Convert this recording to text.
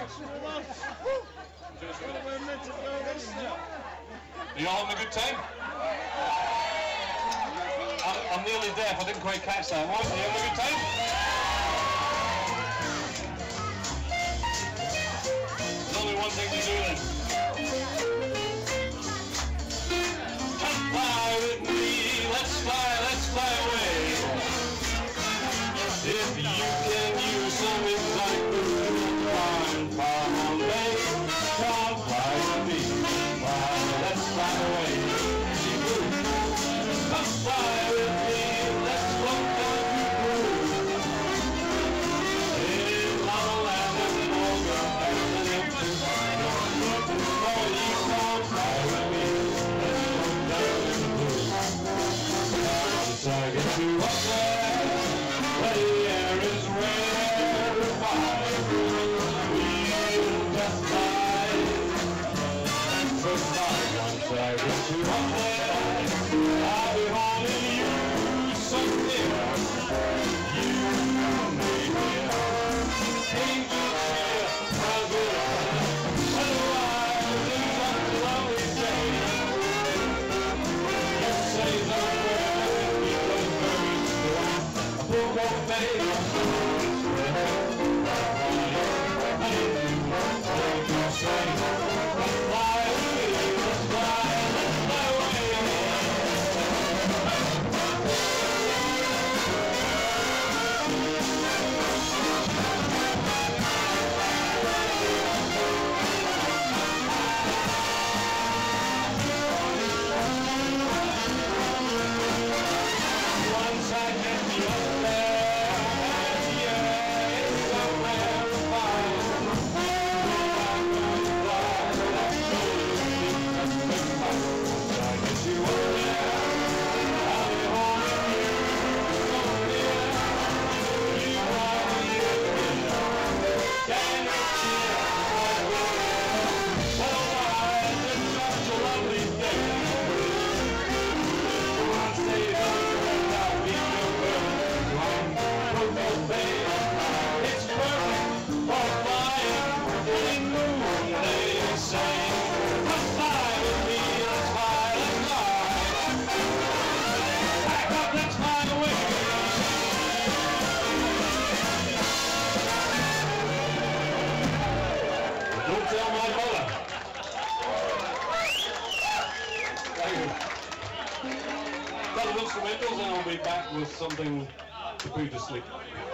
You all having a good time? I'm nearly deaf, I didn't quite catch that. What? Are you having a good time? There's only one thing to do then. Come fly with me, let's fly away. If you can use some exotic food, far away. Come fly with me, let's fly away. Come fly with me, let's float down to Peru. In La Land and an old girl and an empty. Oh, you come fly with me, let's float down to Peru. As I get you up there, where the air is rarefied, we'll just fly. Goodbye, once I get you up there, I'll be holding you so near. You may hear angels cheer, how good. Otherwise, it's such a lovely day. You say the word, you go very strong. Buble, baby, instrumentals, and I'll be back with something to put you to sleep.